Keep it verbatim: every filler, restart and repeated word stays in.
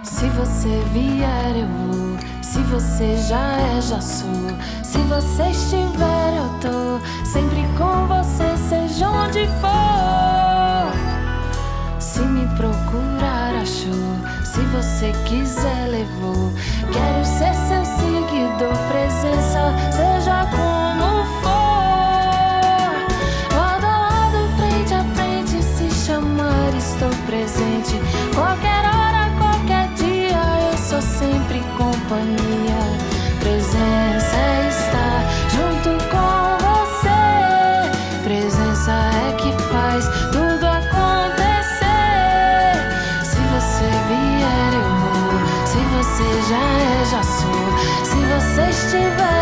Se você vier, eu vou. Se você já é, já sou. Se você estiver, eu tô sempre com você, seja onde for. Se me procurar, achou. Se você quiser, levou. Quero ser seu seguidor, presença, seja como for. Lado a lado, frente a frente, se chamar, estou presente. Qualquer hora, qualquer dia, eu sou sempre companhia. Presença é estar junto com você. Presença é que faz tudo acontecer. Se você vier, eu vou. Se você já é, já sou. Se você estiver